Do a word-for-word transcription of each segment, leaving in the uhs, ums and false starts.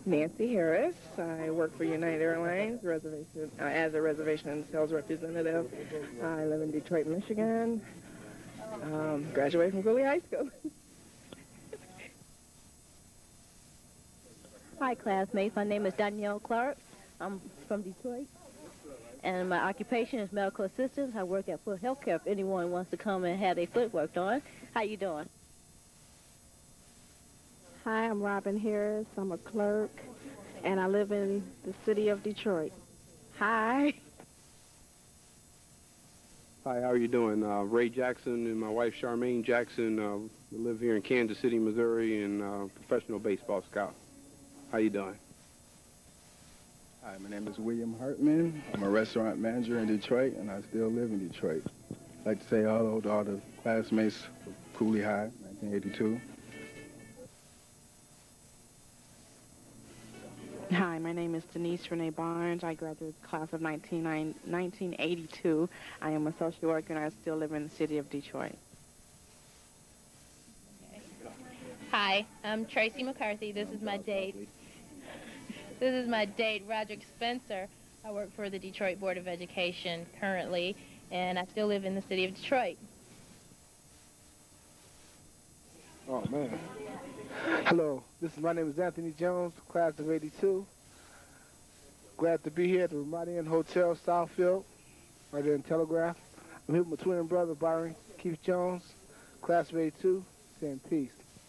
Nancy Harris. I work for United Airlines reservation uh, as a reservation and sales representative. I live in Detroit, Michigan. Um, graduated from Cooley High School. Hi, classmates. My name is Danielle Clark. I'm from Detroit, and my occupation is medical assistant. I work at Foot Healthcare if anyone wants to come and have their foot worked on. How you doing? Hi, I'm Robin Harris. I'm a clerk, and I live in the city of Detroit. Hi. Hi, how are you doing? Uh, Ray Jackson and my wife Charmaine Jackson. Uh, we live here in Kansas City, Missouri, and uh, professional baseball scout. How you doing? Hi, my name is William Hartman. I'm a restaurant manager in Detroit, and I still live in Detroit. I'd like to say hello to all the classmates of Cooley High, nineteen eighty-two. Hi, my name is Denise Renee Barnes. I graduated class of nineteen eighty-two. I am a social worker, and I still live in the city of Detroit. Hi, I'm Tracy McCarthy. This is my date. This is my date, Roderick Spencer. I work for the Detroit Board of Education currently, and I still live in the city of Detroit. Oh, man. Hello, this is my name is Anthony Jones, class of eighty-two. Glad to be here at the Ramadi Inn Hotel, Southfield, right there in Telegraph. I'm here with my twin brother, Byron Keith Jones, class of eighty-two, saying peace.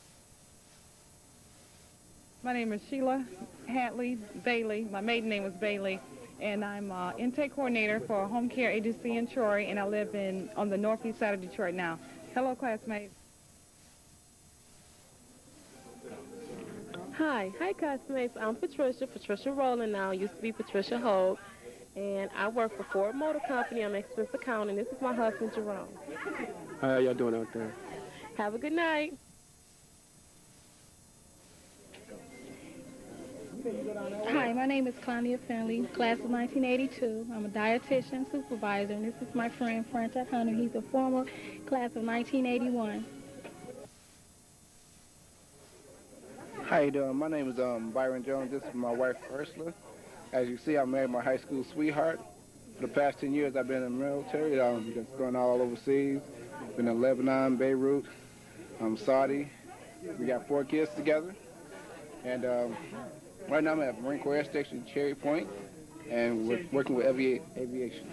My name is Sheila Hatley Bailey. My maiden name was Bailey, and I'm uh, intake coordinator for a home care agency in Troy, and I live in on the northeast side of Detroit now. Hello, classmates. Hi. Hi, classmates. I'm Patricia, Patricia Rowland now, used to be Patricia Hogue, and I work for Ford Motor Company. I'm expense accountant. This is my husband, Jerome. How y'all doing out there? Have a good night. Hi, my name is Claudia Finley, class of nineteen eighty-two. I'm a dietitian supervisor, and this is my friend, Franchak Hunter. He's a former class of nineteen eighty-one. How you doing? My name is um, Byron Jones. This is my wife, Ursula. As you see, I married my high school sweetheart. For the past ten years, I've been in the military. I'm just going all overseas. Been in Lebanon, Beirut, um, Saudi. We got four kids together. And um, right now I'm at Marine Corps Air Station, Cherry Point, and we're working with avi aviation.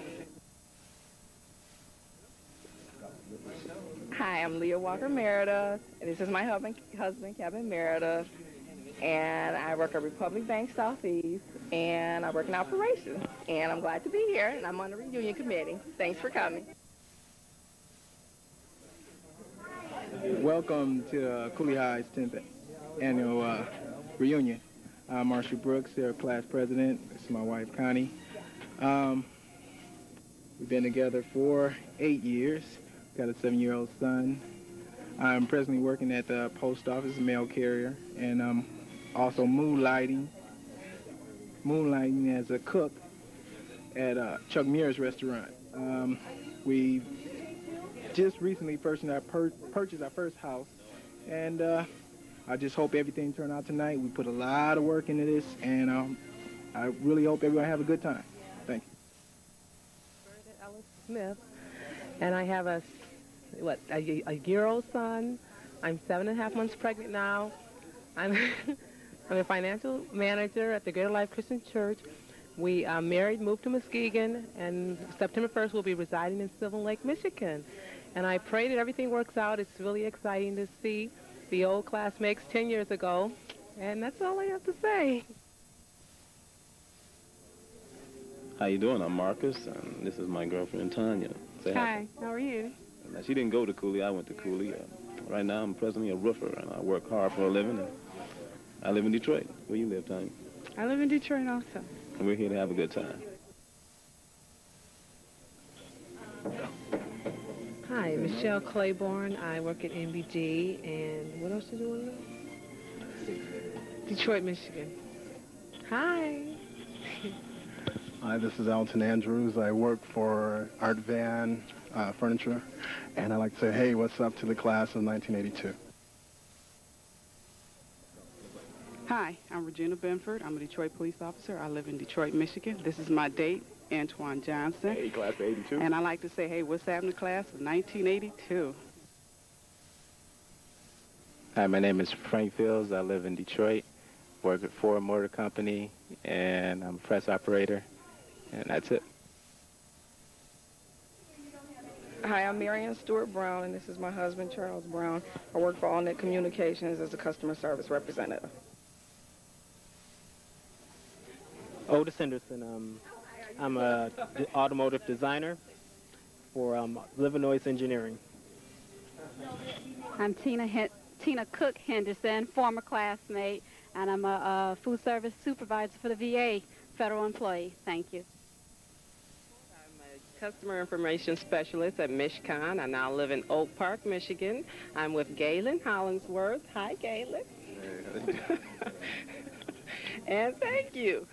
Hi, I'm Leah Walker Meredith. This is my husband, husband Kevin Meredith, and I work at Republic Bank Southeast, and I work in operations. And I'm glad to be here, and I'm on the reunion committee. Thanks for coming. Welcome to uh, Cooley High's tenth annual uh, reunion. I'm Marshall Brooks, their class president. This is my wife, Connie. Um, we've been together for eight years. Got a seven-year-old son. I'm presently working at the post office, mail carrier, and I'm also moonlighting, moonlighting as a cook at uh, Chuck Muir's restaurant. Um, we just recently purchased our, pur purchased our first house, and uh, I just hope everything turned out tonight. We put a lot of work into this, and um, I really hope everyone have a good time. Thank you. Bernadette Ellis Smith, and I have a what a, a year-old son. I'm seven and a half months pregnant now. I'm I'm a financial manager at the Greater Life Christian Church. We are married, moved to Muskegon, and September first we'll be residing in Sylvan Lake, Michigan. And I pray that everything works out. It's really exciting to see the old classmates ten years ago, and that's all I have to say. How you doing? I'm Marcus, and this is my girlfriend, Tanya. Say hi. Hi, how are you? Now, she didn't go to Cooley. I went to Cooley. Uh, right now, I'm presently a roofer, and I work hard for a living, and I live in Detroit. Where you live, Tanya? I live in Detroit also. And we're here to have a good time. Hi, Michelle Claiborne. I work at N B G, and what else do you want to know? Detroit, Michigan. Hi. Hi, this is Alton Andrews. I work for Art Van uh, Furniture, and I'd like to say, hey, what's up to the class of nineteen eighty-two? Hi, I'm Regina Benford. I'm a Detroit police officer. I live in Detroit, Michigan. This is my date, Antoine Johnson. Hey, class of eighty-two. And I like to say, hey, what's happening, class of nineteen eighty-two? Hi, my name is Frank Fields. I live in Detroit, work at Ford Motor Company, and I'm a press operator, and that's it. Hi, I'm Marianne Stewart Brown, and this is my husband, Charles Brown. I work for AllNet Communications as a customer service representative. Otis Henderson. Um, I'm a d- automotive designer for um, Livernois Engineering. I'm Tina Hen- Tina Cook Henderson, former classmate, and I'm a, a food service supervisor for the V A, federal employee. Thank you. Customer information specialist at Mishcon. I now live in Oak Park, Michigan. I'm with Galen Hollingsworth. Hi, Galen. And thank you.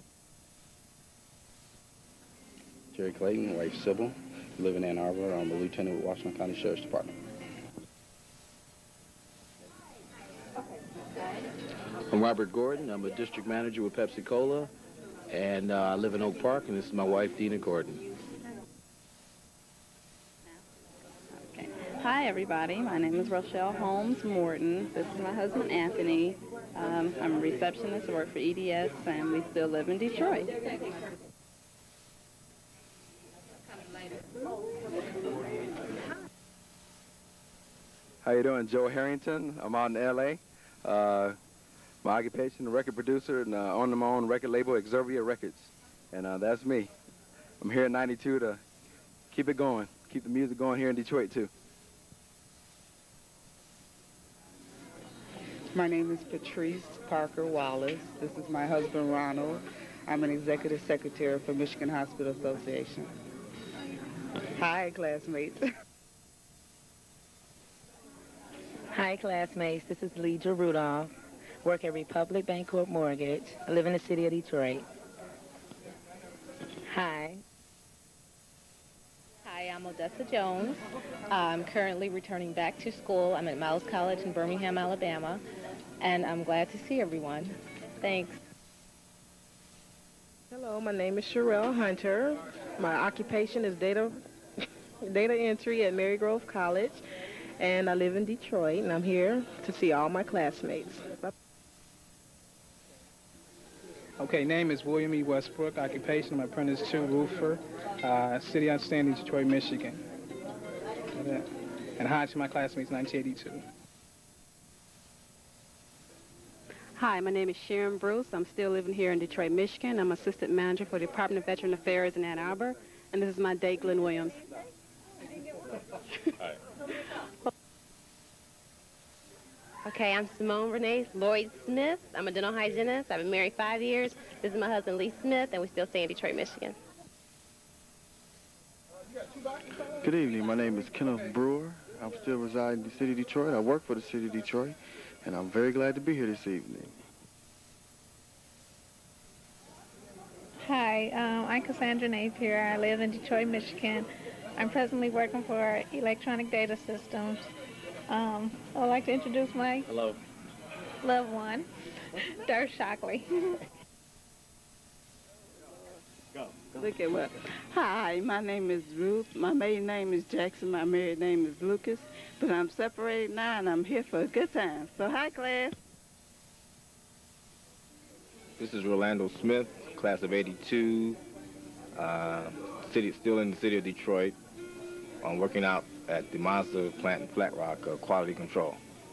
Jerry Clayton, wife Sybil, live in Ann Arbor. I'm a lieutenant with Washington County Sheriff's Department. I'm Robert Gordon. I'm a district manager with Pepsi Cola, and uh, I live in Oak Park, and this is my wife, Dina Gordon. Hi, everybody. My name is Rochelle Holmes Morton. This is my husband, Anthony. Um, I'm a receptionist. I work for E D S, and we still live in Detroit. How you doing? Joe Harrington. I'm out in L A. Uh, my occupation, a record producer, and uh, on my own record label, Exervia Records. And uh, that's me. I'm here in ninety-two to keep it going, keep the music going here in Detroit, too. My name is Patrice Parker Wallace. This is my husband, Ronald. I'm an executive secretary for Michigan Hospital Association. Hi, classmates. Hi, classmates. This is Leidra Rudolph. Work at Republic Bancorp Mortgage. I live in the city of Detroit. Hi. Hi, I'm Odessa Jones. I'm currently returning back to school. I'm at Miles College in Birmingham, Alabama, and I'm glad to see everyone. Thanks. Hello, my name is Sherelle Hunter. My occupation is data data entry at Marygrove College, and I live in Detroit, and I'm here to see all my classmates. Okay, name is William E. Westbrook. Occupation, I'm apprentice two roofer. Uh, city outstanding, Detroit, Michigan. And hi to my classmates, nineteen eighty-two. Hi, my name is Sharon Bruce. I'm still living here in Detroit, Michigan. I'm assistant manager for the Department of Veteran Affairs in Ann Arbor, and this is my date, Glenn Williams. Hi. Okay, I'm Simone Renee Lloyd Smith. I'm a dental hygienist. I've been married five years. This is my husband, Lee Smith, and we still stay in Detroit, Michigan. Good evening. My name is Kenneth Brewer. I'm still residing in the city of Detroit. I work for the city of Detroit, and I'm very glad to be here this evening. Hi, um, I'm Cassandra Napier. I live in Detroit, Michigan. I'm presently working for Electronic Data Systems. Um, I'd like to introduce my Hello. loved one, Dirk Shockley. Go. Go. Look at what. Hi, my name is Ruth. My maiden name is Jackson. My married name is Lucas. But I'm separated now, and I'm here for a good time. So hi, class. This is Rolando Smith, class of eighty-two, uh, city, still in the city of Detroit. I'm working out at the Mazda plant in Flat Rock, uh, quality control.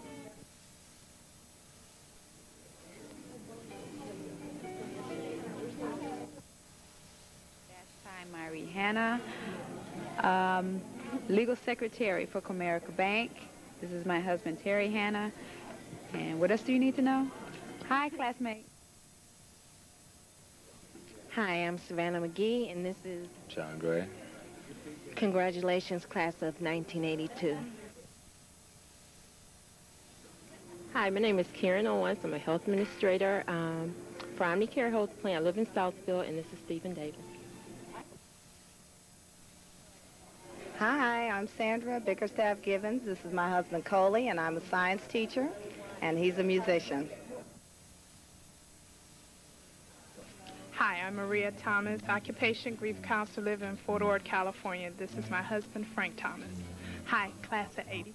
Hi, Myrie Hanna, um, legal secretary for Comerica Bank. This is my husband, Terry Hanna. And what else do you need to know? Hi, classmate. Hi, I'm Savannah McGee, and this is John Gray. congratulations, class of nineteen eighty-two. Hi, my name is Karen Owens. I'm a health administrator um, for Omnicare Health Plan. I live in Southfield, and this is Stephen Davis. Hi, I'm Sandra Bickerstaff Givens. This is my husband, Coley, and I'm a science teacher, and he's a musician. I'm Maria Thomas, occupation grief counselor, living in Fort Ord, California. This is my husband, Frank Thomas. Hi, class of eighty.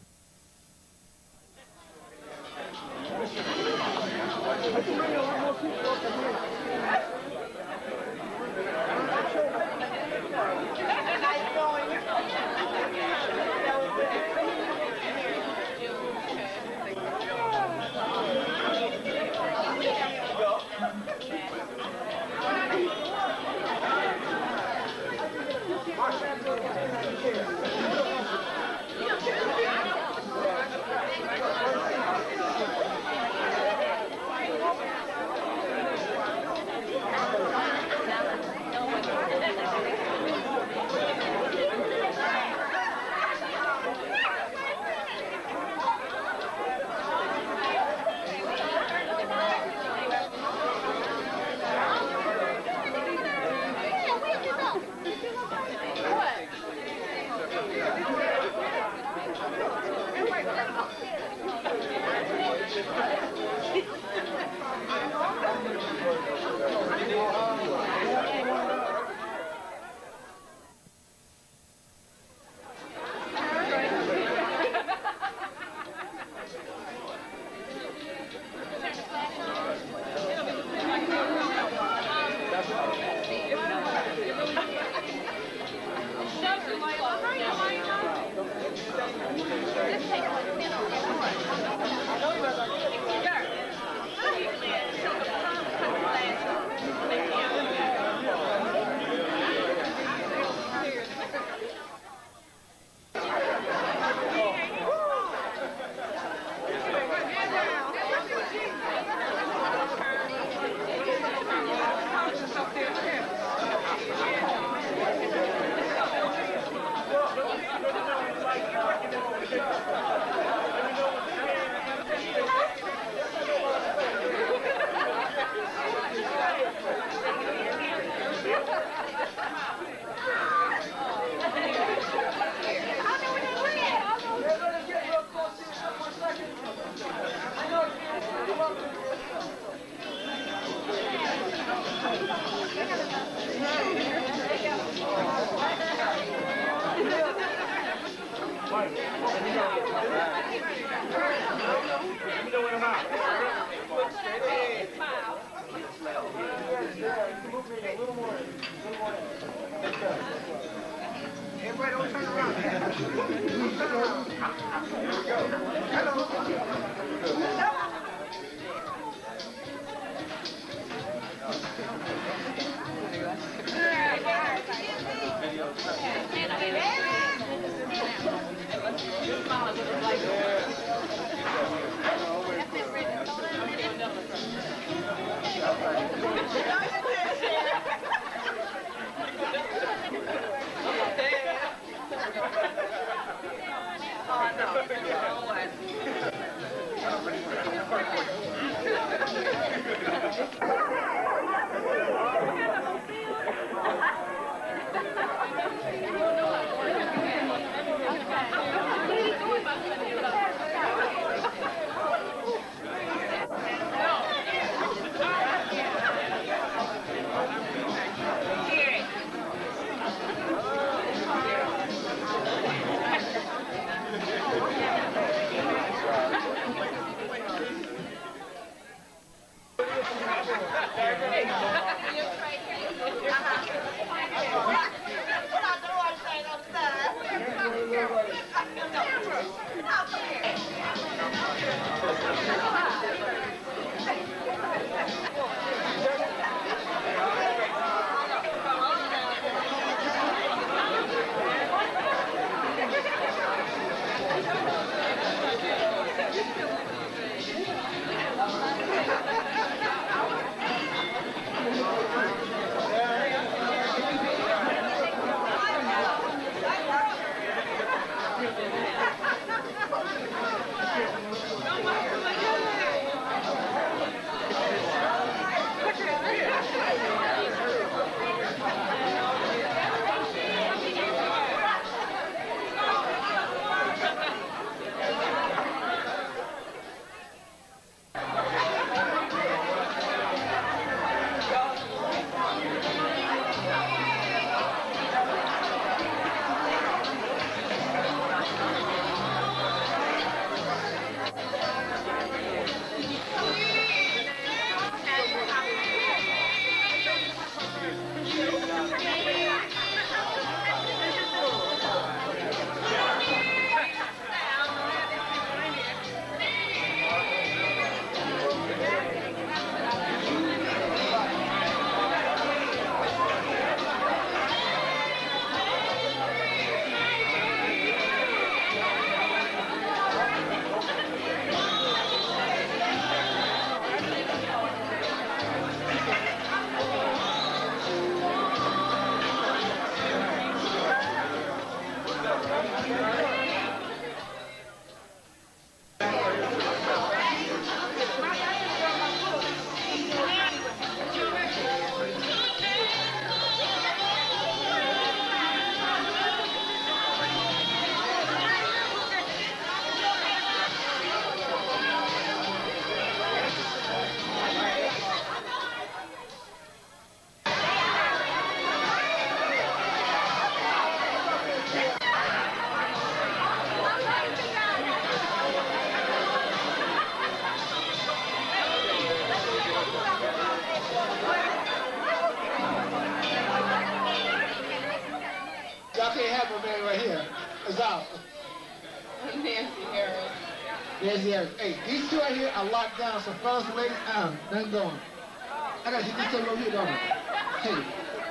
Y'all can't have my man right here. It's out. Nancy Harris. Nancy Harris. Hey, these two right here are locked down, so fellas and ladies, um, nothing going. I gotta hit this table over here, don't I? Hey.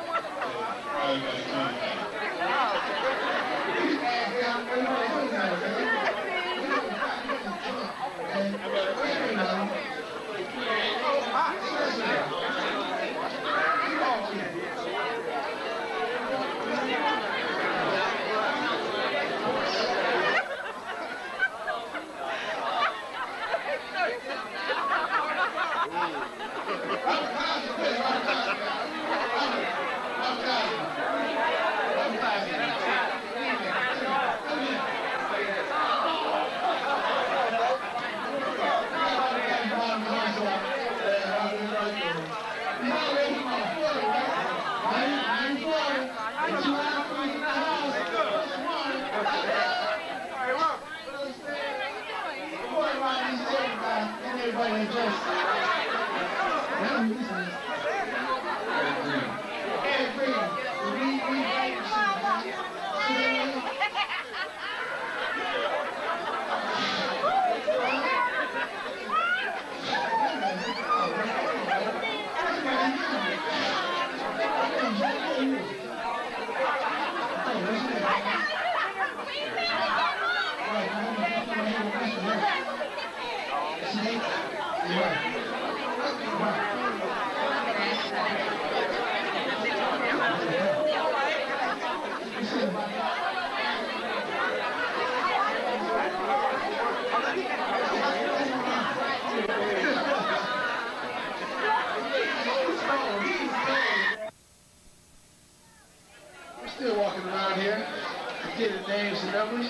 We're still walking around here, getting names and numbers.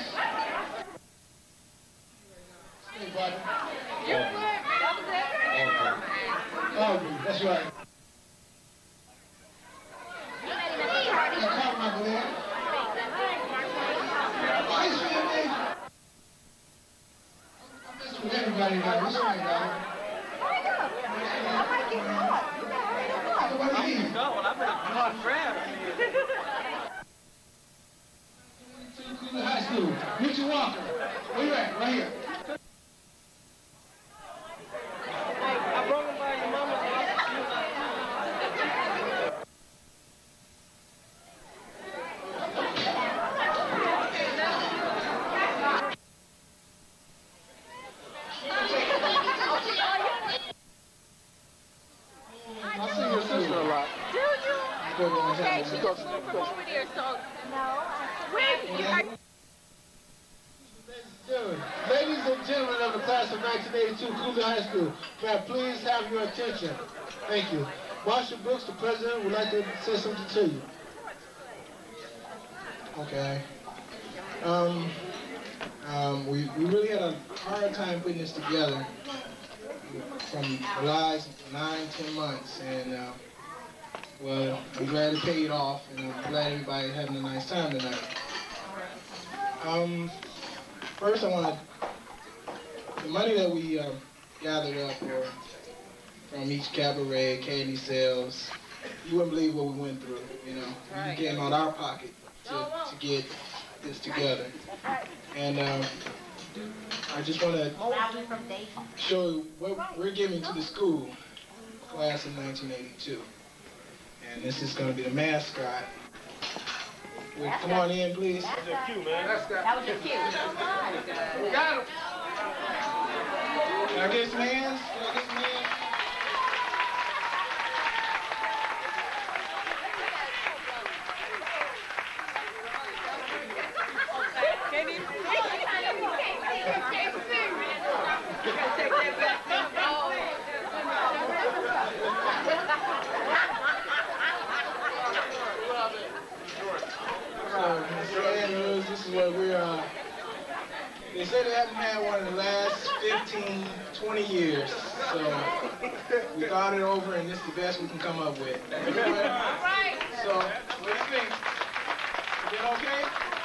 Hey, buddy. Oh, that's right. Come on, Glenn. Ice cream, man. I'm messing with everybody now. This way, dog. I might get caught. I'm going. I'm going to caught crab. High school. Richard Walker. Where you at? Right here. I brought him by your mama's house. I see your sister a lot. Do you? Okay, she goes over there, so no. Where you? Ladies and gentlemen of the class of nineteen eighty-two Cougar High School, may I please have your attention? Thank you. Marshall Brooks, the president, would like to say something to you. Okay. Um, um, we, we really had a hard time putting this together from the last nine, ten months, and uh, well, I'm glad it paid off, and I'm glad everybody's having a nice time tonight. Um, First, I want to, the money that we uh, gathered up for, from each cabaret, candy sales, you wouldn't believe what we went through, you know. Right. We came out our pocket to, to get this together. And um, I just want to show you what we're giving to the school, class of nineteen eighty-two. And this is going to be the mascot. Well, come on in, please. That was your cue, man. That was your cue. We got him. Can I get some hands? Can I get some hands? but we're, uh, they say they haven't had one in the last fifteen, twenty years. So we thought it over, and this is the best we can come up with. Right. So, what do you think? Is it okay?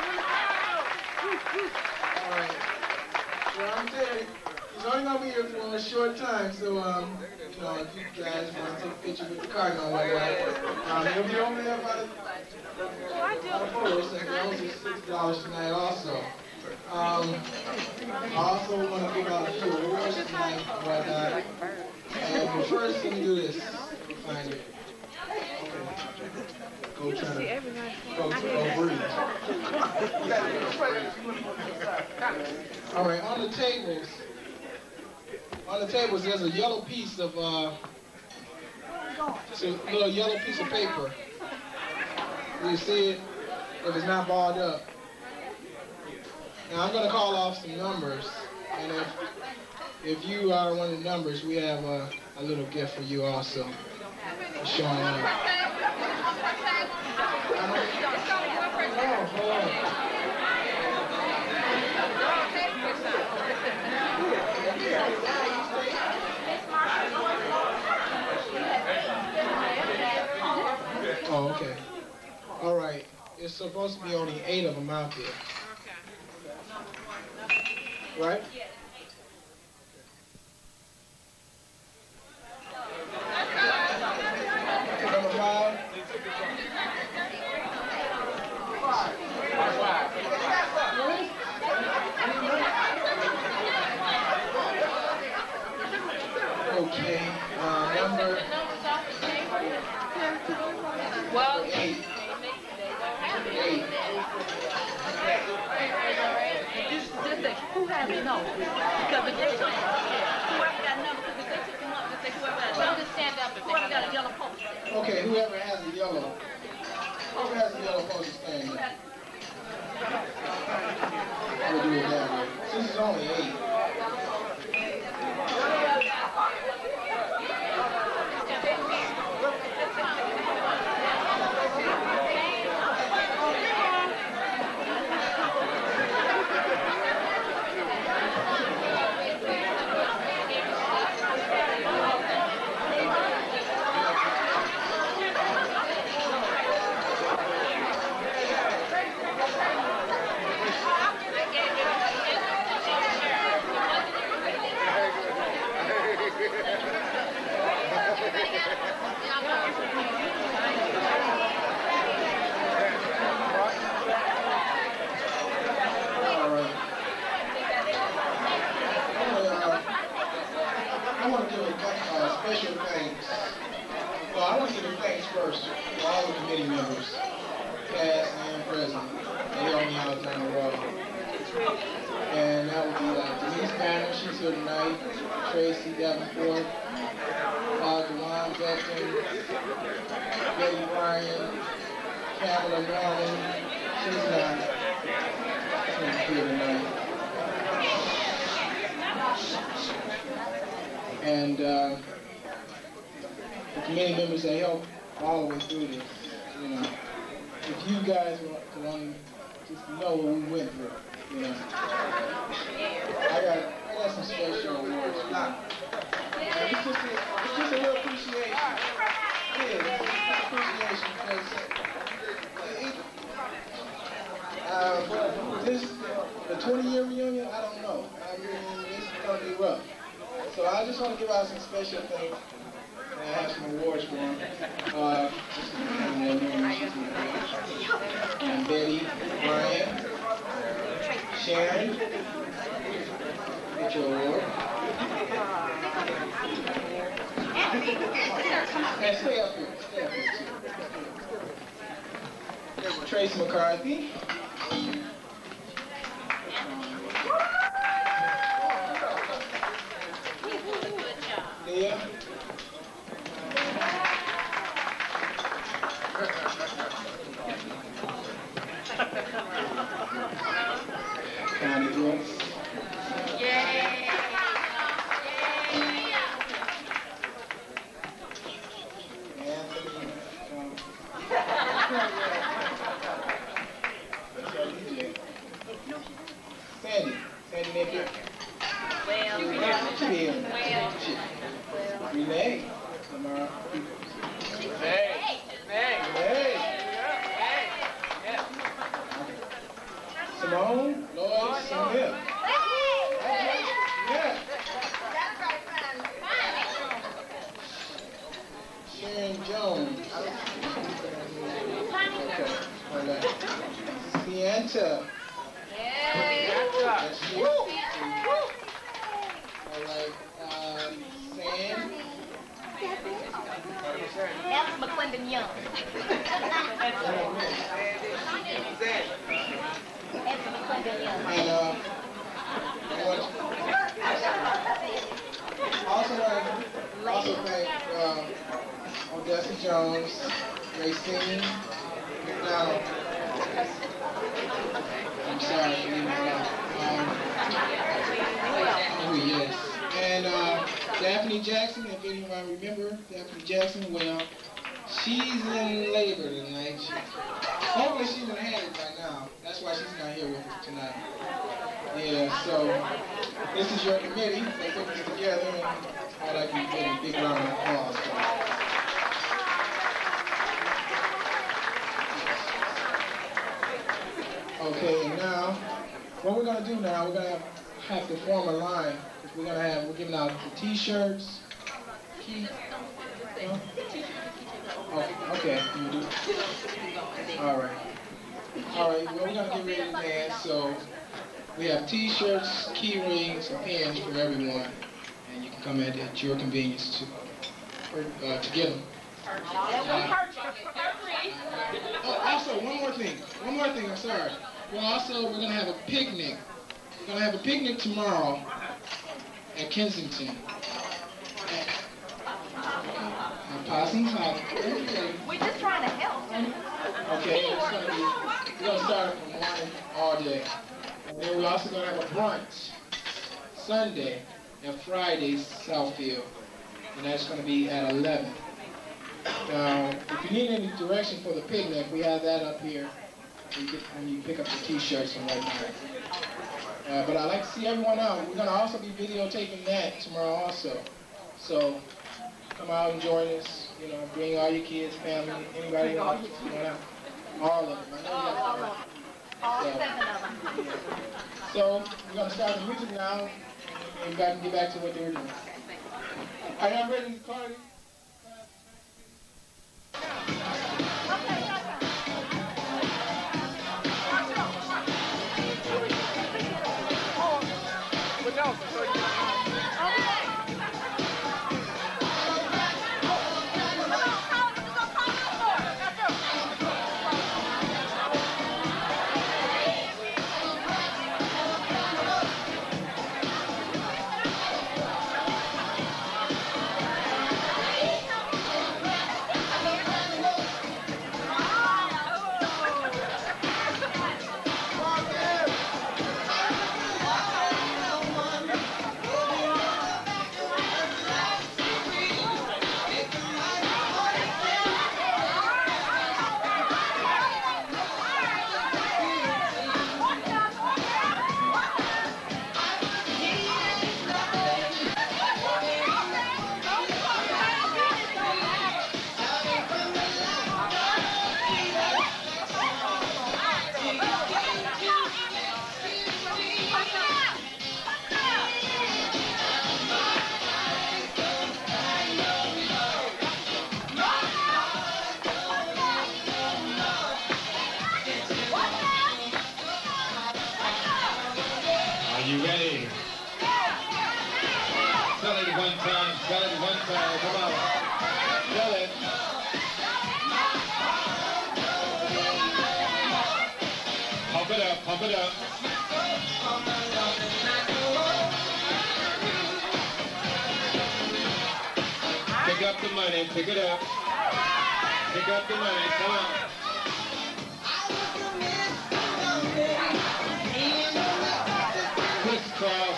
All right. Well, I'm telling you, he's only going to be here for a short time, so, um, you know, if you guys want to take a picture with the cardinal or whatever, um, he'll be over there by the, by the photos, and those are six dollars tonight also. Um, I also want to give out a few awards tonight and whatnot. And but first, let me do this. Find it. Go try to go to go breathe. All right, on the tables, on the tables, there's a yellow piece of, uh, just a little yellow piece of paper. You see it? If it's not balled up. Now I'm going to call off some numbers, and if if you are one of the numbers, we have a, a little gift for you also, for showing up. Oh, hold on. Oh, okay. All right. It's supposed to be only eight of them out there. Right? Number five. Okay. Uh, number well, eight. Eight. Just, just say, who has it? No. Because if they took, whoever got numbers, because if they took them up, just say whoever got numbers. Just stand up if whoever got a yellow poster. Okay, whoever has a yellow. Whoever has a yellow poster, stand up. We'll do it that way. Since it's only eight. Special thanks. Well, I want to give a thanks first to all the committee members, past and present. They helped me out down the road. And that would be uh, Denise Banner, she's here tonight, Tracy Davenport, uh, Dewan Beckton, Betty Bryan, Pamela Norman, she's not she's here tonight. And uh, the committee members that helped all the way through this, you know. If you guys could only just know what we went through, you know. I got, I got some special awards. It's just a, it's just a little appreciation. Yeah, it's just appreciation because it, uh, this, the twenty year reunion, I don't know. I mean, it's going to be rough. So I just want to give out some special things. And I have some awards for them. Uh, and Betty, Brian, Sharon, get your award. And stay up here. Stay up here. Tracy McCarthy. Leah. Connie Brooks. Yay! Anthony. Um, that's our D J. Joan Lloyd Smith. Yeah. Sharon Jones. Sienta. Yes. All right. Uh, Sam. F. McClendon Young. And uh, also, uh, also thank uh, Odessa Jones, Racine McDonald. I'm sorry for leaving that out. Um, oh, yes. And uh, Daphne Jackson, if anyone remember Daphne Jackson, well, she's in labor tonight. She, hopefully she would have had it by now. That's why she's not here with us tonight. Yeah, so this is your committee. They put this together, and I'd like you to give a big round of applause. Okay, and now, what we're going to do now, we're going to have to form a line. We're going to have, we're giving out the T-shirts, key, no? Oh, okay, you do. All right. All right, well, we're going to get ready to dance, so we have T-shirts, key rings, and pins for everyone, and you can come at, at your convenience to, uh, to get them. Uh, oh, also, one more thing, one more thing, I'm sorry. Well, also, we're going to have a picnic. We're going to have a picnic tomorrow at Kensington. At, at Possum's House. We're just trying to help. Okay, it's gonna be, we're going to start from one all day. And then we're also going to have a brunch Sunday and Friday, Southfield. And that's going to be at eleven. Now, if you need any direction for the picnic, we have that up here. You get, when you pick up the T-shirts and whatnot. Uh, but I'd like to see everyone out. We're going to also be videotaping that tomorrow also. So come out and join us. You know, bring all your kids, family, anybody else. You know, all of them. I know you have to. All seven of them. So we're going to start the music now, and you guys can get back to what they were doing. Are y'all ready to party? Pick it up. Pick up the money. Come on. Crisscross.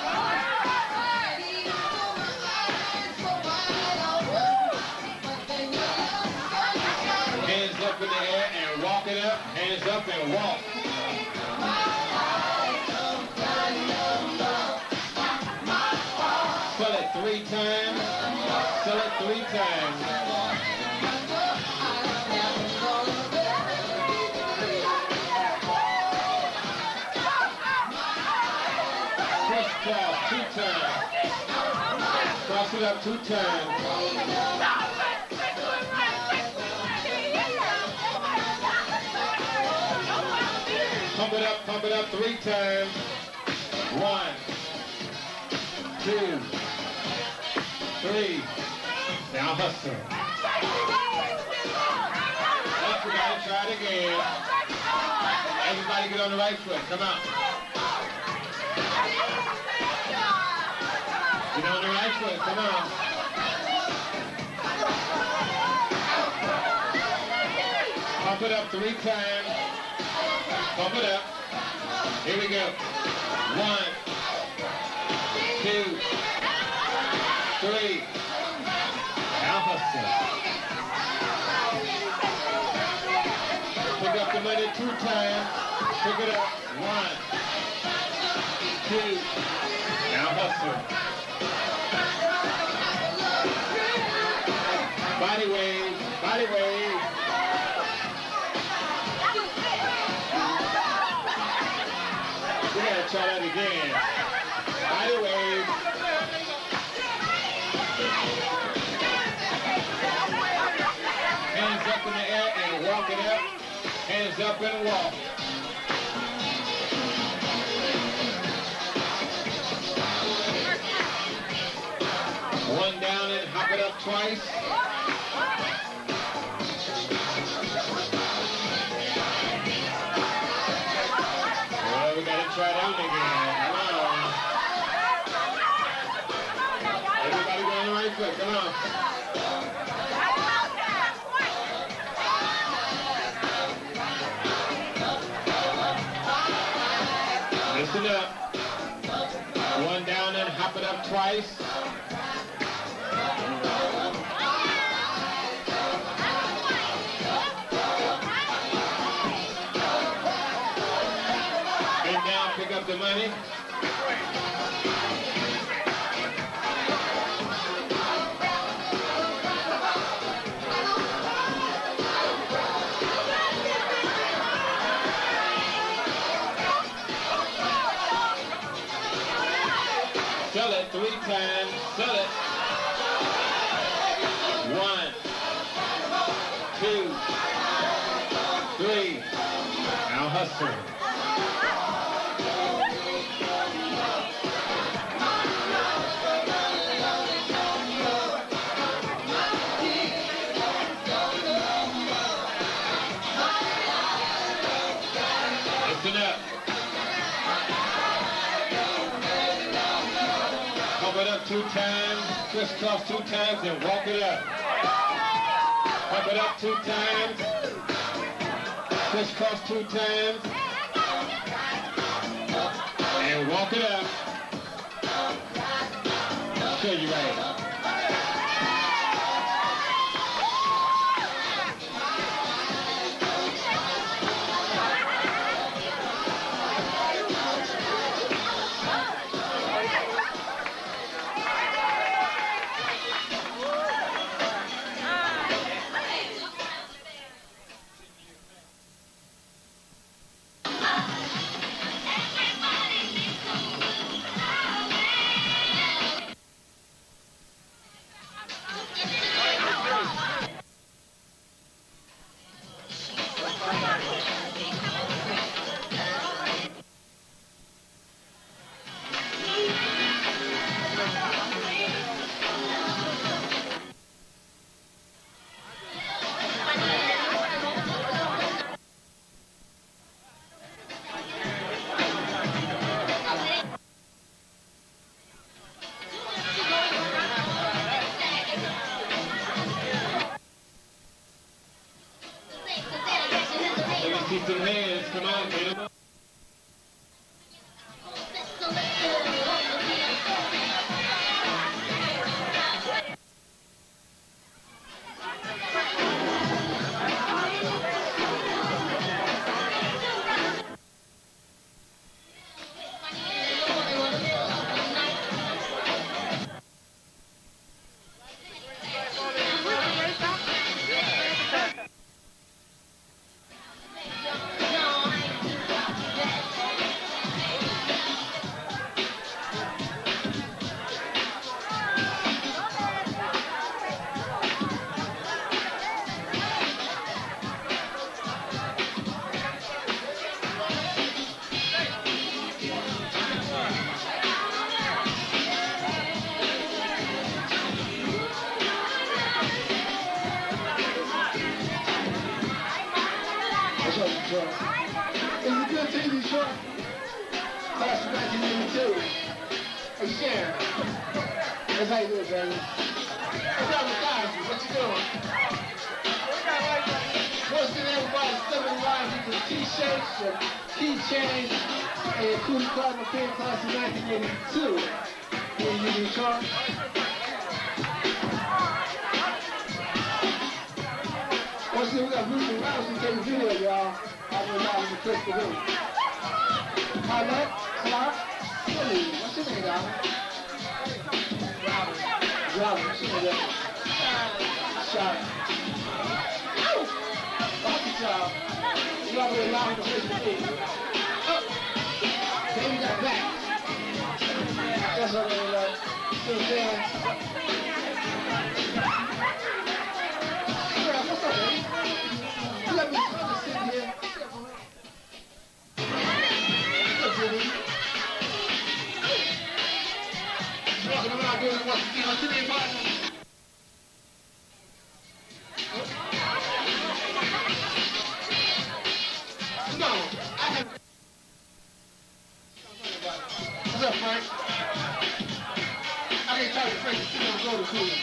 Hands up in the air and walk it up. Hands up and walk. Spell it three times. Spell it three times. cross, two times. Cross it up two times. Pump it up, pump it up three times. One, two, three. Now hustle. Everybody try it again. Everybody get on the right foot. Come on. Get on the right foot. Come on. Pump it up three times. Pump it up. Here we go. One, two, three. Now hustle. Pick up the money two times. Pick it up. One, two. Now hustle. Body wave. Body wave. We gotta try that again. Body wave. Hands up in the air and walk it up. Hands up and walk. One down and hop it up twice. Well, we gotta try that one again. Come on. Everybody go on the right foot. Come on. Listen up. One down and hop it up twice. Bend down, pick up the money. Sell it three times. Sell it. One, two, three. Now hustle. Listen up. Pump it up two times, crisscross two times, and walk it up. Pump it up two times, crisscross two times, and walk it up. Show you right. eighty-two. Hey, Sharon. That's how you do it, baby. What's up with Cosby? What you doing? Once again, everybody, seven lines with the T-shirts, the keychains, and the Cooley Cardinal Pin class of nineteen eighty-two. Here in Union Park. Once again, we got Lucy Rouse who came video, y'all. I will not even click the room. Colette Clark Silly. What's your name, y'all? Robin. Robin. What's your name? Shot. Fuck it, y'all. You already allowed to listen to me. Up. Then we got back. That's what I love. Still there. Yeah, what's up, man? You let me just sit here. Walking around doing what you know, sit there, partner. No, I have. What's up, Frank? I didn't tell you, Frank, you don't go to Cooley.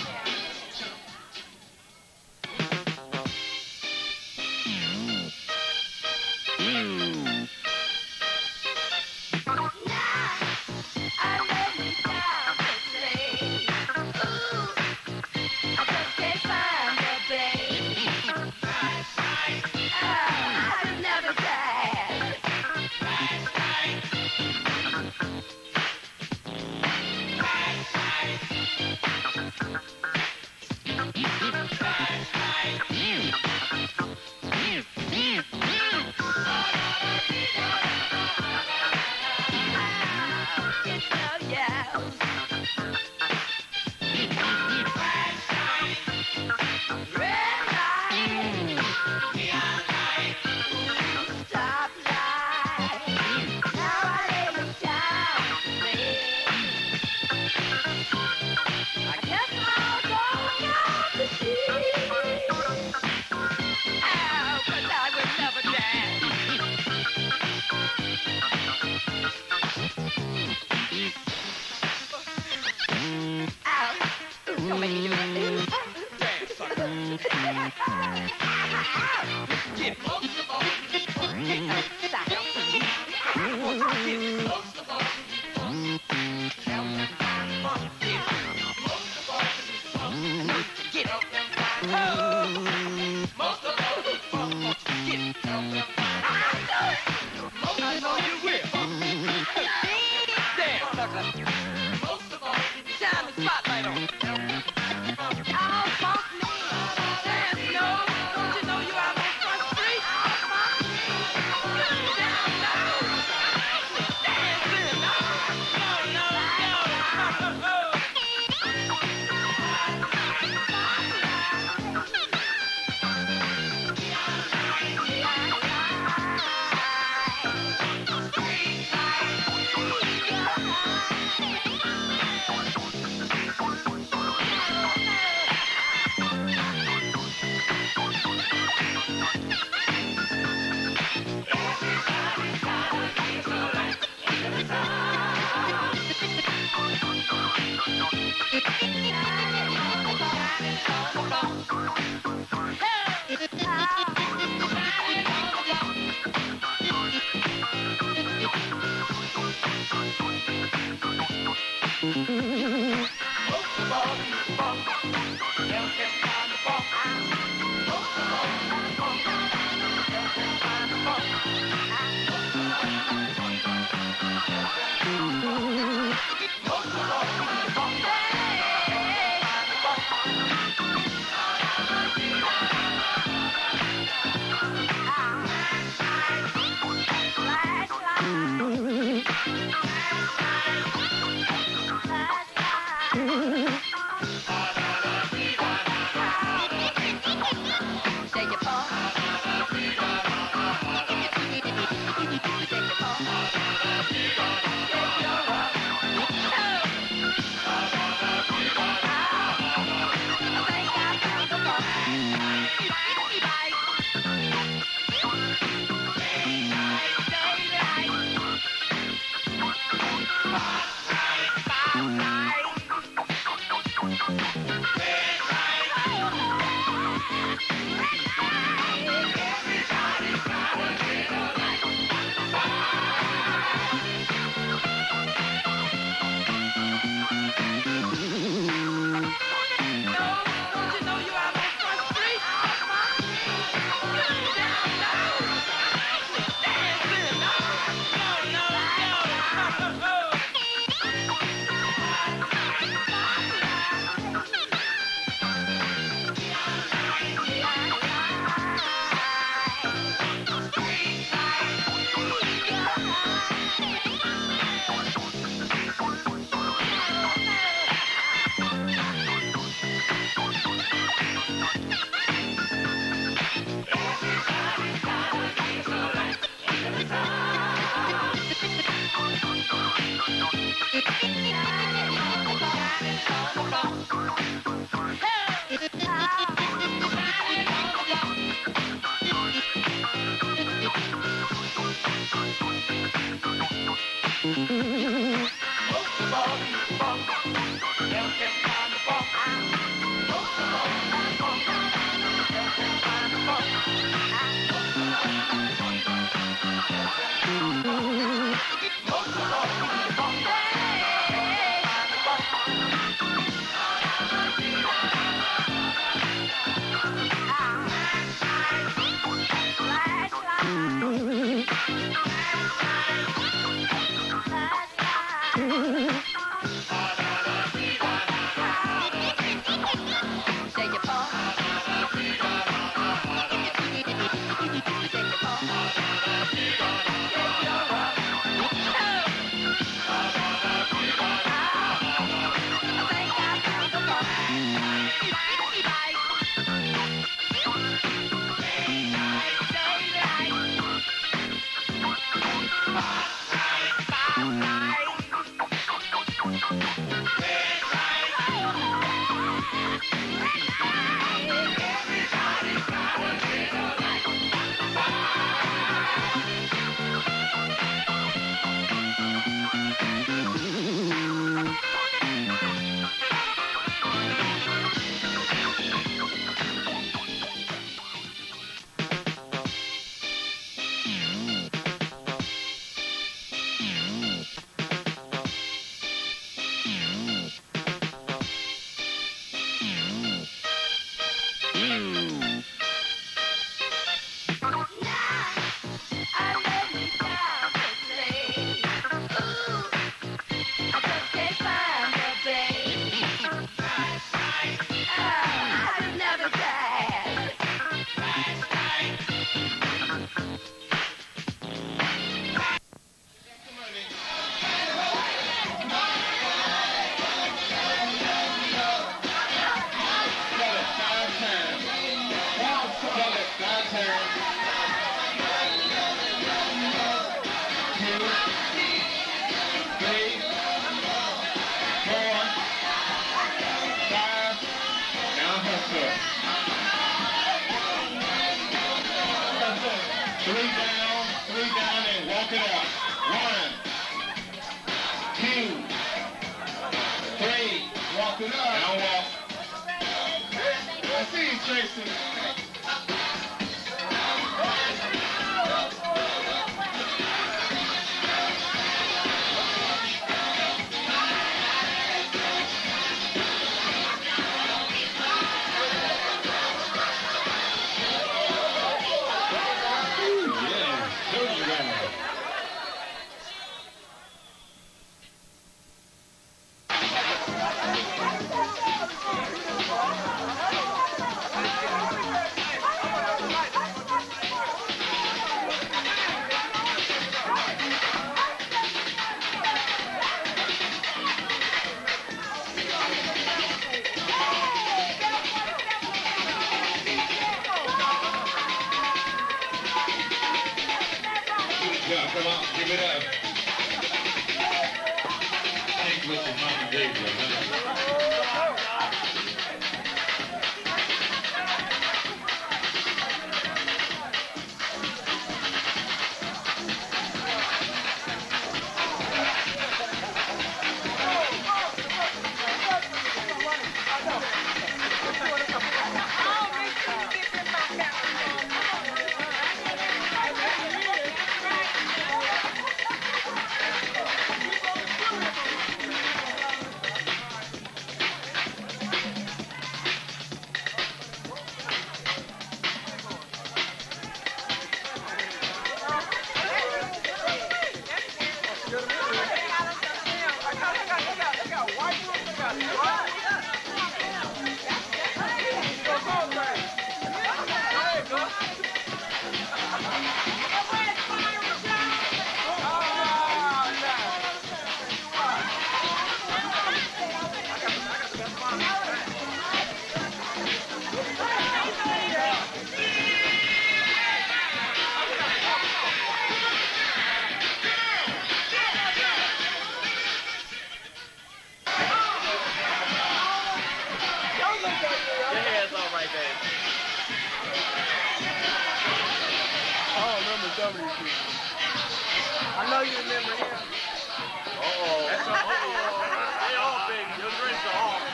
I know you remember him. Uh-oh. That's all. They all big. Your drinks are off.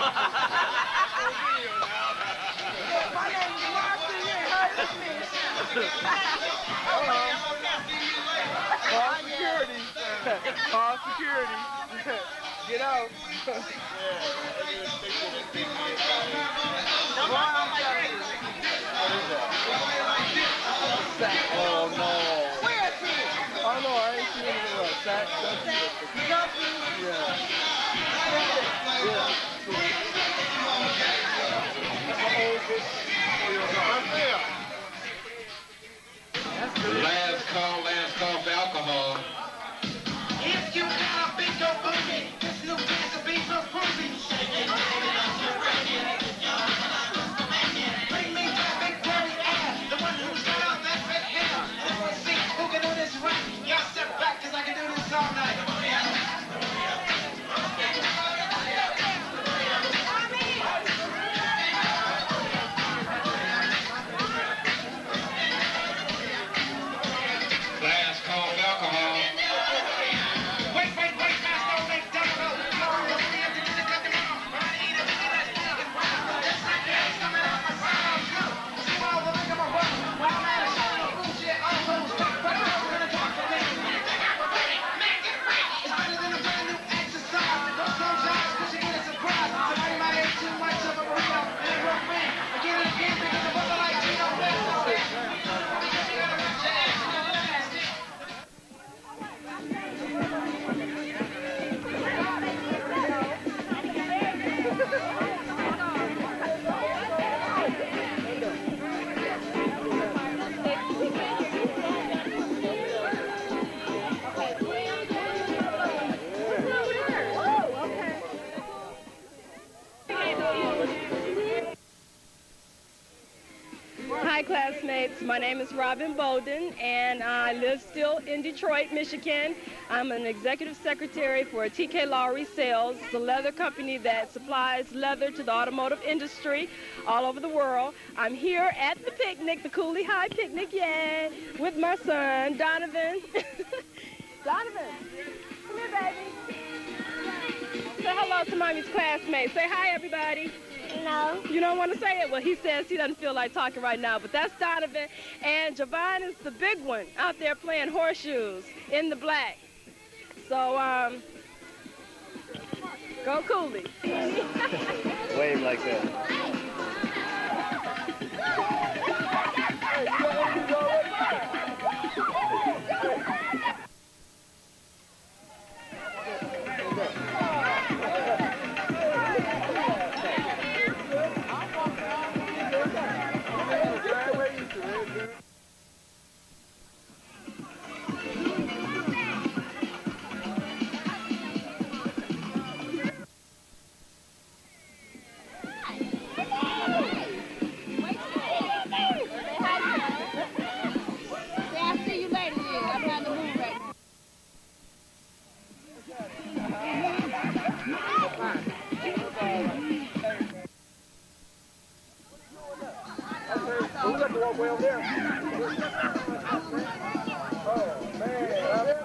My name is Marcy. You ain't heard of me. Call security. Call security. Get out. Oh, no. Where is he? Oh, no, I ain't seen him in a sack. Yeah. Last call, last call for alcohol. If you got a big old booty, this new piece of beef is pussy. Bring me that big curly ass, the one who's got all that red hair. I wanna see who can do this right. Y'all step back, cause I can do this all night. Last call for alcohol. Wait, wait, wait, fast, don't make double. Hi, classmates. My name is Robin Bolden, and I live still in Detroit, Michigan. I'm an executive secretary for T K Lowry Sales. It's a leather company that supplies leather to the automotive industry all over the world. I'm here at the picnic, the Cooley High picnic, yay, with my son, Donovan. Donovan, come here, baby. Say hello to Mommy's classmates. Say hi, everybody. No. You don't want to say it? Well, he says he doesn't feel like talking right now, but that's Donovan. And Javon is the big one out there playing horseshoes in the black. So, um, go Cooley. Wave like that. Way over there. Oh, man.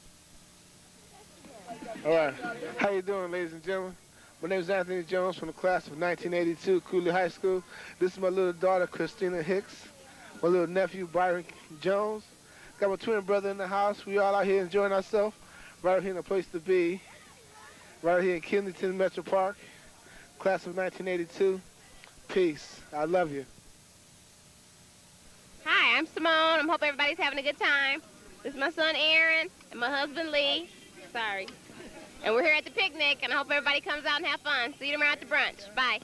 All right. How you doing, ladies and gentlemen? My name is Anthony Jones from the class of nineteen eighty-two, Cooley High School. This is my little daughter, Christina Hicks. My little nephew, Byron Jones. Got my twin brother in the house. We all out here enjoying ourselves. Right out here in a place to be. Right out here in Kensington Metro Park. Class of nineteen eighty-two. Peace. I love you. Hi, I'm Simone. I hope everybody's having a good time. This is my son Aaron and my husband Lee. Sorry. And we're here at the picnic, and I hope everybody comes out and have fun. See you tomorrow at the brunch. Bye.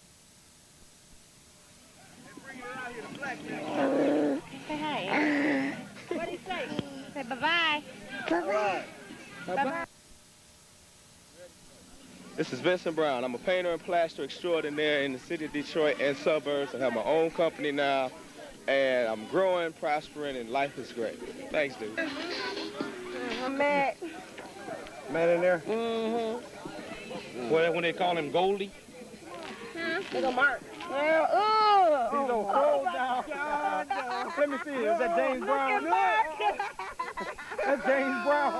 Say hi. What do you say? Say bye-bye. Bye-bye. Bye-bye. This is Vincent Brown. I'm a painter and plaster extraordinaire in the city of Detroit and suburbs. I have my own company now. And I'm growing, prospering, and life is great. Thanks, dude. I'm Matt. Matt in there? Mm-hmm. Well, when they call him Goldie? Huh? They go Mark. Well, ooh. He's on cold down. Let me see. Is that James Brown? That's James Brown.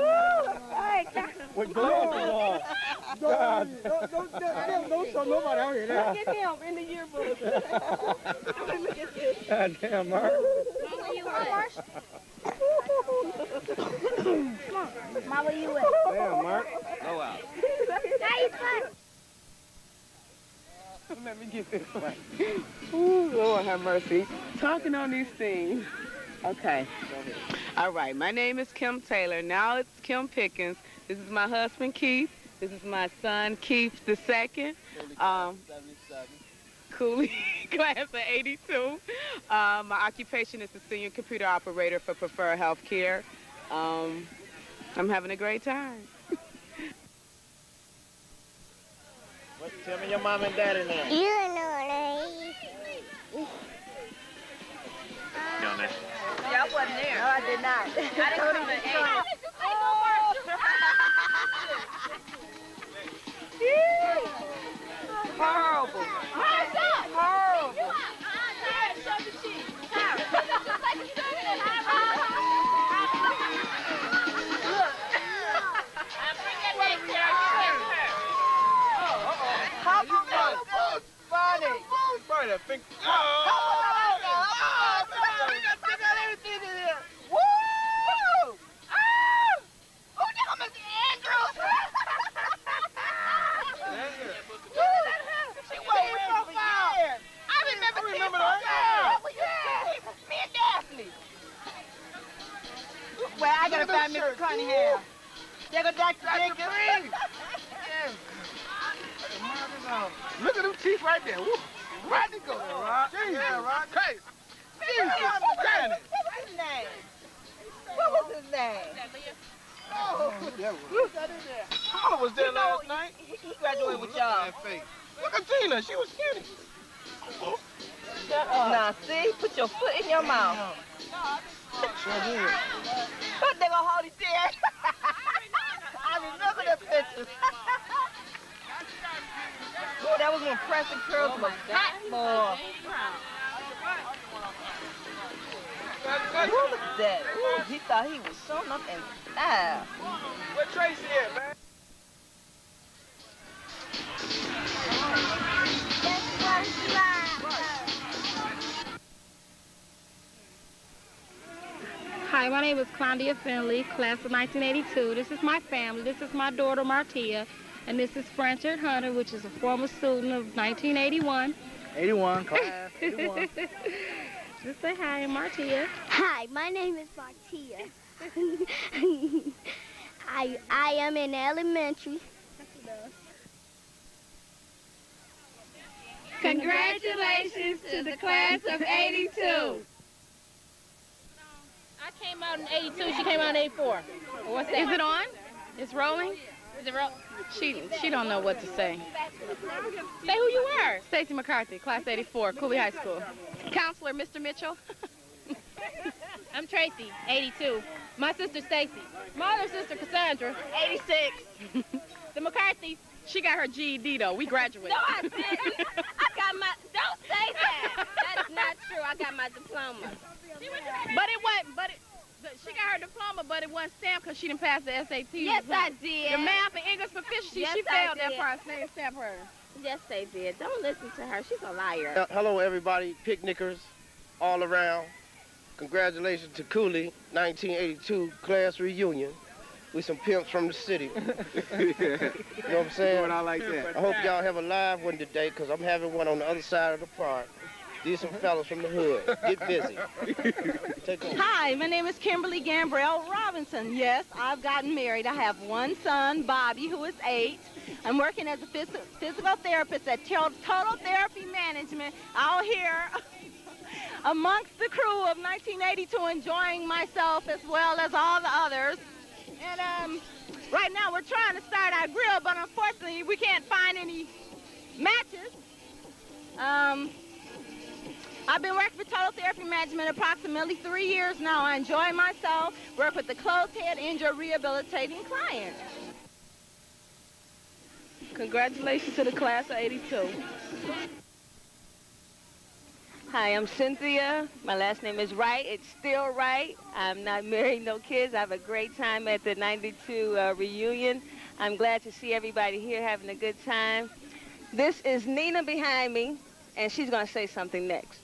With glasses on. God. Don't, don't, don't, don't, don't show nobody out here now. Look at him in the yearbook. Look at this. God damn, Mark. Come on. Mom, where you at? Damn, Mark. Go out. Let me get this one. Ooh, Lord have mercy. Talking on these things. Okay. All right. My name is Kim Taylor. Now it's Kim Pickens. This is my husband, Keith. This is my son, Keith the second. Um, Cooley, class of eighty-two. Uh, my occupation is a senior computer operator for Prefer Healthcare. Um, I'm having a great time. What, tell me your mom and daddy name. You know it. Your name. Yeah, I wasn't there. No, I did not. I didn't come to the eight. Horrible. Horrible. Funny. Funny. Well, I gotta find Mister Cunningham. They go Doctor Jenkins. Look at them teeth right there. Woo. Right to go. Jesus. Yeah, right. Crazy. Jesus. What was his name? What was his name? Oh, Paula was there last night. He graduated with y'all. Look at Tina. She was skinny. Shut up. Now, see? Put your foot in your mouth. Sure did. What they gonna hold his head? I remember the pictures. Oh, that was when pressing curls was hot, boy. Who was that? Ooh, he thought he was showing up in style. Where Tracy at, man? Hi, my name is Clondia Finley, class of nineteen eighty-two. This is my family. This is my daughter, Martia. And this is Franchard Hunter, which is a former student of nineteen eighty-one. eighty-one, class, eighty-one. Just say hi, Martia. Hi, my name is Martia. I I am in elementary. Congratulations to the class of eighty-two. I came out in eighty-two, she came out in eighty-four. What's that? Is it on? It's rolling? Is it roll? She she don't know what to say. Say who you were. Stacy McCarthy, class eighty-four, Cooley High School. Counselor, Mister Mitchell. I'm Tracy, eighty-two. My sister Stacy. My other sister Cassandra, eighty-six. The McCarthys. She got her G E D though. We graduated. No, I didn't. I got my. Don't say that. That is not true. I got my diploma. But it wasn't. But it. But she got her diploma, but it wasn't stamped because she didn't pass the S A T. Yes, I did. The math and English proficiency, Yes, she I failed that did. part. They didn't stamp her. Yes, they did. Don't listen to her. She's a liar. Uh, hello, everybody, picnickers all around. Congratulations to Cooley, nineteen eighty-two class reunion. We some pimps from the city. You know what I'm saying? Doing all like that. I hope y'all have a live one today, because I'm having one on the other side of the park. These some fellas from the hood. Get busy. Take on. Hi, my name is Kimberly Gambrell Robinson. Yes, I've gotten married. I have one son, Bobby, who is eight. I'm working as a phys physical therapist at Total Therapy Management out here amongst the crew of nineteen eighty-two, enjoying myself as well as all the others. And um, right now we're trying to start our grill, but unfortunately we can't find any matches. Um, I've been working for Total Therapy Management approximately three years now. I enjoy myself, work with the closed head injury rehabilitating clients. Congratulations to the class of eighty-two. Hi, I'm Cynthia. My last name is Wright. It's still Wright. I'm not married, no kids. I have a great time at the ninety-two uh, reunion. I'm glad to see everybody here having a good time. This is Nina behind me, and she's going to say something next.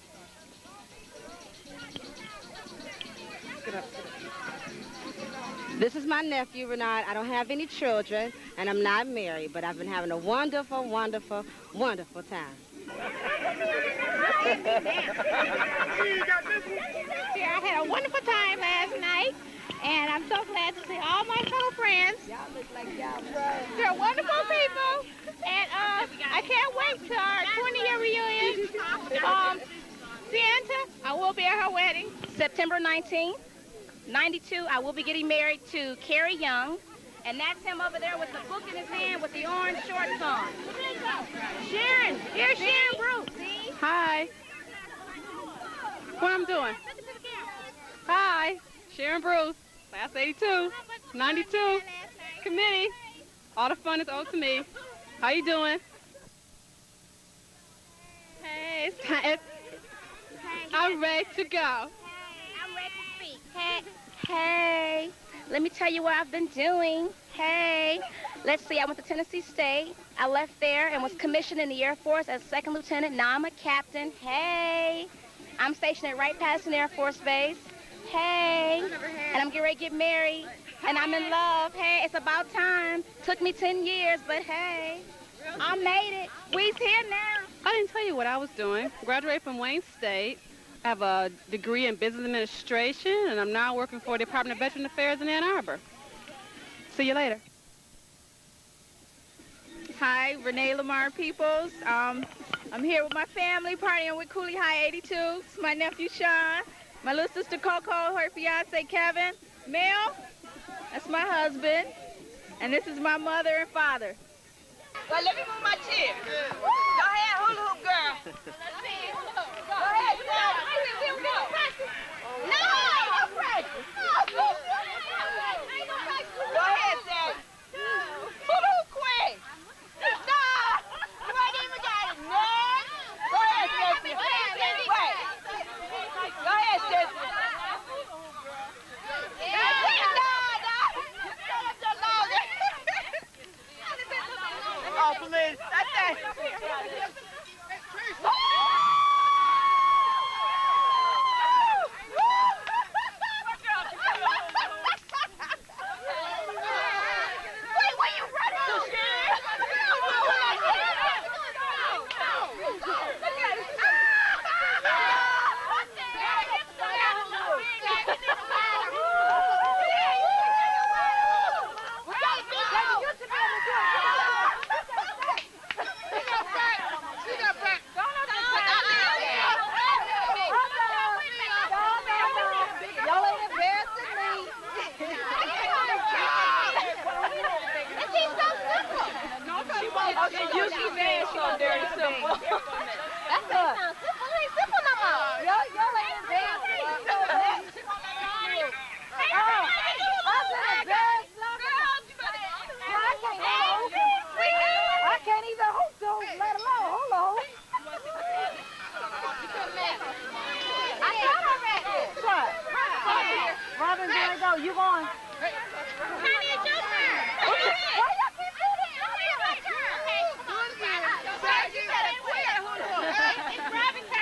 This is my nephew, Renard. I don't have any children, and I'm not married, but I've been having a wonderful, wonderful, wonderful time. I had a wonderful time last night, and I'm so glad to see all my fellow friends. Y'all look like y'all brothers. They're wonderful people, and uh, I can't wait till our twenty-year reunion. Um, Santa, I will be at her wedding. September nineteenth, ninety-two, I will be getting married to Carrie Young. And that's him over there with the book in his hand with the orange shorts on. Sharon, here's Sharon Bruce. See? Hi. What I'm doing? Hi, Sharon Bruce, class eighty-two, ninety-two, committee. All the fun is owed to me. How you doing? Hey, it's time. I'm ready to go. I'm ready to speak. Hey, hey. Let me tell you what I've been doing. Hey, let's see, I went to Tennessee State. I left there and was commissioned in the Air Force as second lieutenant. Now I'm a captain. Hey, I'm stationed at Wright-Patterson Air Force Base. Hey, and I'm getting ready to get married. And I'm in love. Hey, it's about time. Took me ten years, but hey, I made it. We's here now. I didn't tell you what I was doing. Graduated from Wayne State. I have a degree in business administration, and I'm now working for the Department of Veteran Affairs in Ann Arbor. See you later. Hi, Renee Lamar Peoples. Um, I'm here with my family, partying with Cooley High eighty-two. It's my nephew, Sean. My little sister, Coco, her fiance, Kevin. Mel, that's my husband. And this is my mother and father. Well, let me move my chair. Go ahead, hula hoop, girl. Go ahead, girl. Here we go. No, ain't no practice. Go ahead, Sam. Hula hoop queen. No, you ain't even got it. No. Go ahead, Cynthia. Wait. Go ahead, Cynthia. Oh, please. That's it. Wait, where you running to, Sharon? You keep being so dirty simple. That's it. Simple. Ain't simple no more. Y'all, y'all ain't embarrassing. I can't even hoop those, let alone hold on. I got already. What? Robin, there we go. You going? Honey, it's your turn. Why y'all keep doing it? It's my turn. It's Robin.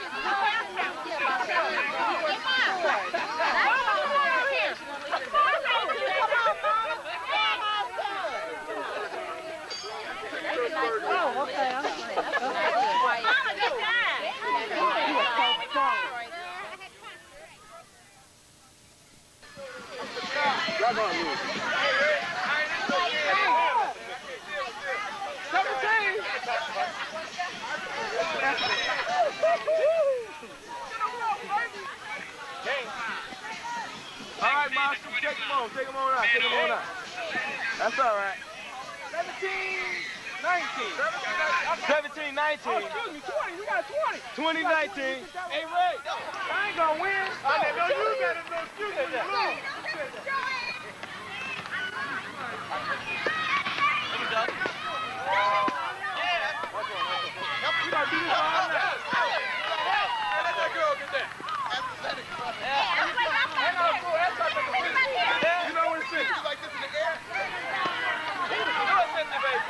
Oh, okay. Y'all gonna lose. seventeen. All right, Marshall, take him on, take him on out, take him on out. That's all right. seventeen, nineteen. seventeen, nineteen. Oh, excuse me, twenty, we got twenty. twenty, nineteen. Hey, Ray, I ain't gonna win. I know you got no excuse to lose. We gonna do this all night. Hey, let that girl get that. You know what it's saying? You like this in the air? Do it, Cindy, baby.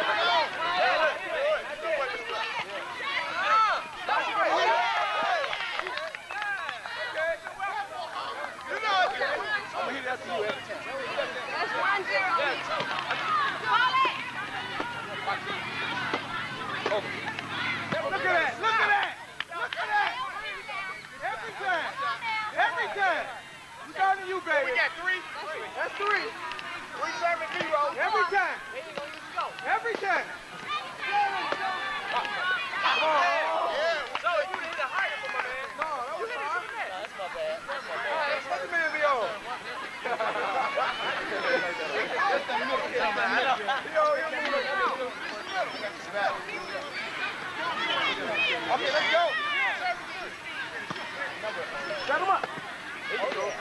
I'm gonna hit that to you every time. That's one zero. Look at that! Look at that! Look at that! Every time! Every time! We got to you, baby. We got three. That's three. Three serving zeros. Every time. Every time. Come on. Yeah. No, you need to hire for my man. No, that was fine. That's not bad. That's not bad. Let the man be on. Okay, let's go. Set him up. There you go.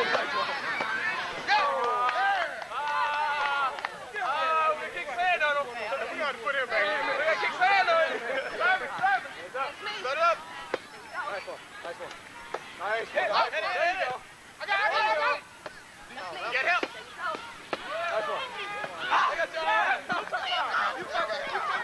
Go! Ah! Ah, we kick sand on him. We got to put him back in. We got to kick sand on him. Drive it, drive it. Set it up. Nice one, nice one. Nice one. There you go. I got it, I got it, I got it. Get help. Nice one. I got your ass. You got it.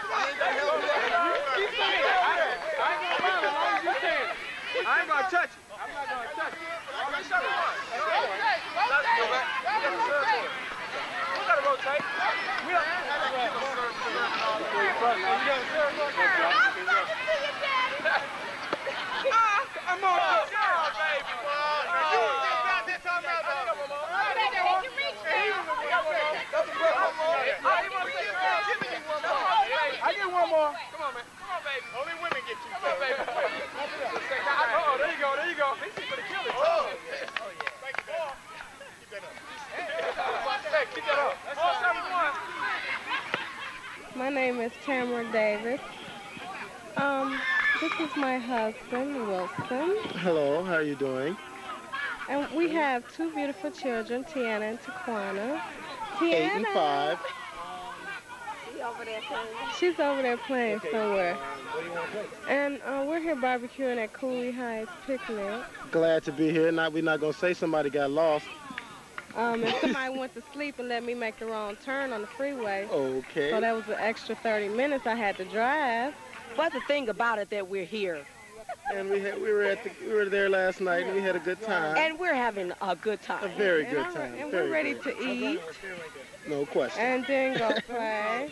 Keep saying it. I ain't gonna mind as long as you can. I ain't gonna touch it. I'm not gonna touch it. I'm gonna shut it on. Let's go back. We gotta serve for it. We gotta rotate. We don't have to serve for it. We gotta serve for it. I'm on the job, baby. You was just about this time out, though. I get one more. Come on, man. Come on, baby. Only women get you. Come on, baby. Oh, there you go. There you go. These people are killing. Oh, oh yeah. Thank you, boy. Keep that up. Hey, keep that up. That's all seventy-one. My name is Tamara Davis. Um, this is my husband, Wilson. Hello, how are you doing? And we have two beautiful children, Tiana and Taquana. Tiana. Eight and five. She's over there playing somewhere. And uh, we're here barbecuing at Cooley Heights Picnic. Glad to be here. Not, we're not going to say somebody got lost. Um, and somebody went to sleep and let me make the wrong turn on the freeway. Okay. So that was an extra thirty minutes I had to drive. But the thing about it that we're here. And we had, we were at the, we were there last night and we had a good time. And we're having a good time. A very and good I'm, time. And very we're ready good. to eat. No question. And then go play.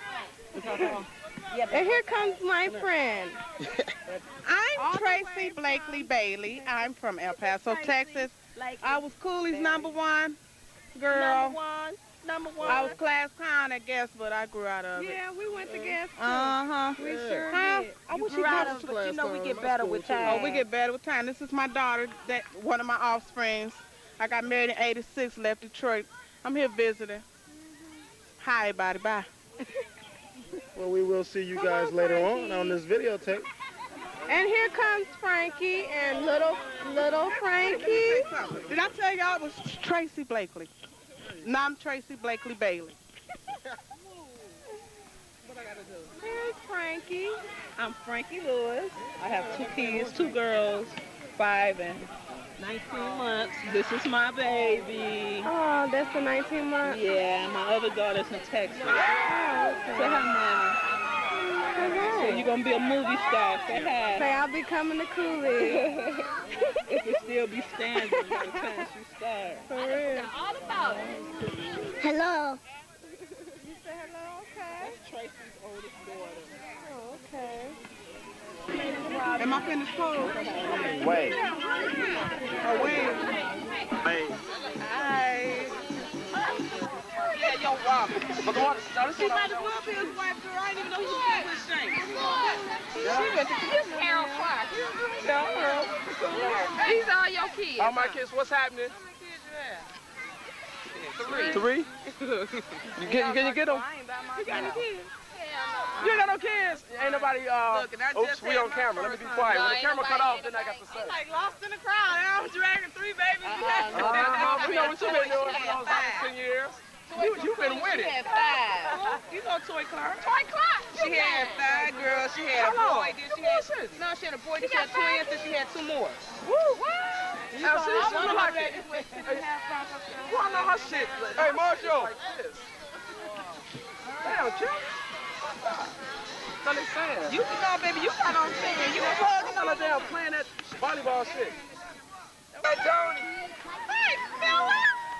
And here comes my friend. I'm Tracy Blakely Bailey. I'm from El Paso, Texas. I was Cooley's number one girl. Number one. Number one. I was class clown at Guess, but I grew out of it. Yeah, we went to Guess too. Uh-huh. We sure huh? did. I wish grew you out could. of it, but you know we get better with time. Oh, we get better with time. This is my daughter, that one of my offsprings. I got married in eighty-six, left Detroit. I'm here visiting. Hi, everybody. Bye. Well, we will see you guys later on on this videotape. And here comes Frankie and little little Frankie. Did I tell y'all it was Tracy Blakely? Now I'm Tracy Blakely Bailey. Here's Frankie. I'm Frankie Lewis. I have two kids, two girls, five and nineteen months. This is my baby. Oh, that's the nineteen months? Yeah, my other daughter's in Texas. Oh, okay. Say hi, Mama. So you're gonna be a movie star. Say hi. Say I'll be coming to Cooley. If it still be standing by the time she starts. For real. All about Hello. You say hello, okay? That's Tracy's oldest daughter. Oh, okay. Am I finished school? Wait. Oh, wait. Wait. Hi. Yeah, yo, Rob. But the water, she might as well be his wife, girl. I didn't even know he was with Shane. She went to this Harold Clark. Yeah, Harold. These are your kids. All my kids, what's happening? Three. Three? You get, you get, you get them? You got any kids? You ain't got no kids? Ain't nobody, uh, Look, and I oops, just we had on my camera. Let me first be one. quiet. No, When the ain't camera cut nobody- off, then I got to say. I'm like lost in the crowd. And I was dragging three babies. Uh, uh, we know what you've been doing for those last ten years. You, you've been with it. She had five. You know Toy Clark? Toy Clark. She had five girls. She had a How long? boy. Then she had, no, she had a boy. Then she had twins. Then she had two more. Woo! You Now, know, see, I'm she look like ready it. with six and a half pounds. You wanna know her shit? Hey, Marshall. Damn, Jim. What they saying? You can go, baby. You got on singing. You can plug You got damn playing that volleyball shit. Hey, Tony. Hey, Phil.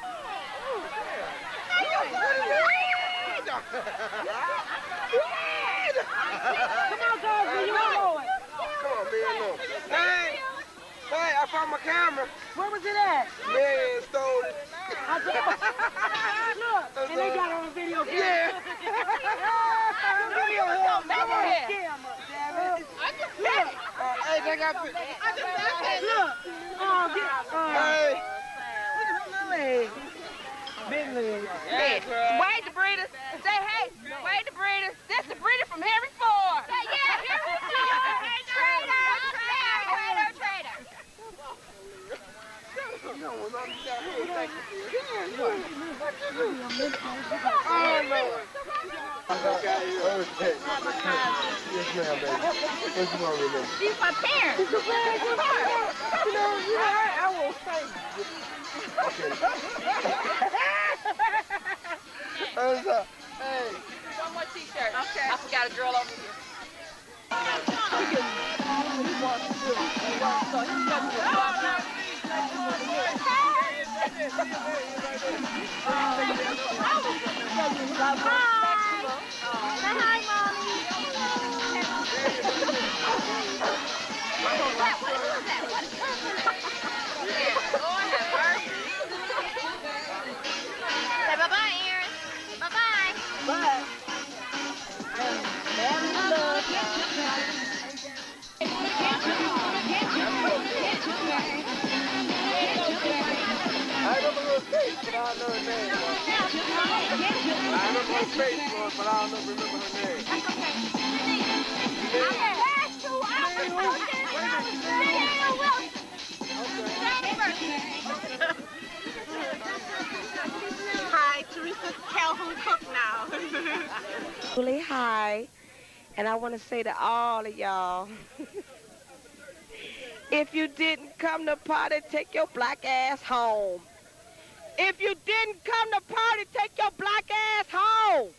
Come on, guys, where you going? Come on, man, look. Hey, hey, I found my camera. Where was it at? Man stole it. I did. Look, and they got it on video. Yeah. Video help me. Come on. Damn it. Look. Hey, they got. Look. Oh, get. Oh. Hey. Look at her little leg. Big leg. Yeah, girl. Wade the breeder. Say hey. Wade the breeder. This the breeder from Henry Ford. Say yeah, Henry Ford. Trader, trader, trader, trader. No, no, no, thank you. Oh, Lord. Okay. Yes, ma'am, baby. What's wrong with them? These my parents. You know, you know, I, I will say. Okay. What's up? Hey. One more t-shirt. Okay. I forgot a girl over here. Hi, Mommy. Say bye-bye, Aaron. Bye-bye. But. I remember her face, but I don't know her name. I remember her face, but I don't know, remember her name. Hi, Teresa Calhoun Cook now. Really high, and I want to say to all of y'all, if you didn't come to party, take your black ass home. If you didn't come to party, take your black ass home.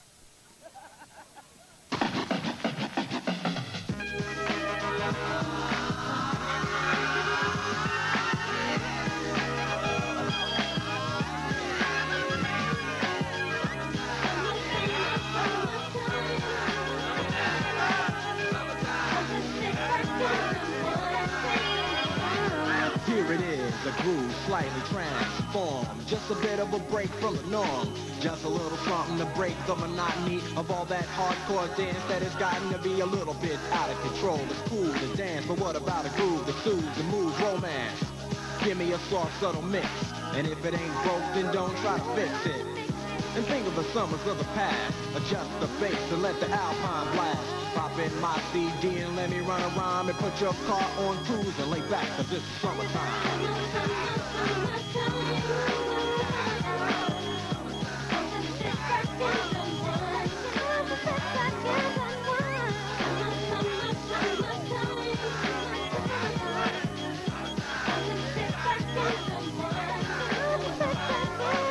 Here it is, the groove slightly transformed. Just a bit of a break from the norm. Just a little something to break the monotony of all that hardcore dance that has gotten to be a little bit out of control. It's cool to dance, but what about a groove that soothes and moves romance? Give me a soft, subtle mix, and if it ain't broke, then don't try to fix it. And think of the summers of the past. Adjust the bass and let the alpine blast. Pop in my C D and let me run a rhyme and put your car on cruise and lay back, cause it's summertime.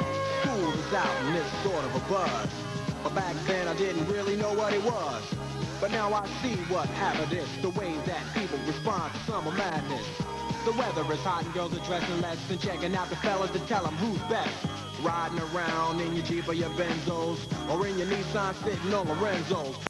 School is out and it's sort of a buzz. But back then I didn't really know what it was. But now I see what habit is, the way that people respond to summer madness. The weather is hot and girls are dressing less and checking out the fellas to tell them who's best. Riding around in your Jeep or your Benzos, or in your Nissan sitting on Lorenzo's.